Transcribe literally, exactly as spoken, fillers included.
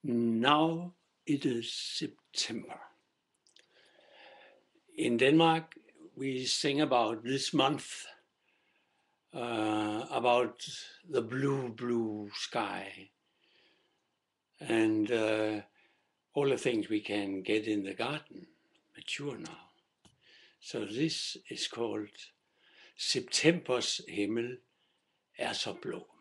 Now it is September. In Denmark, we sing about this month, uh, about the blue, blue sky and uh, all the things we can get in the garden mature now. So this is called Septembers himmel er så blå.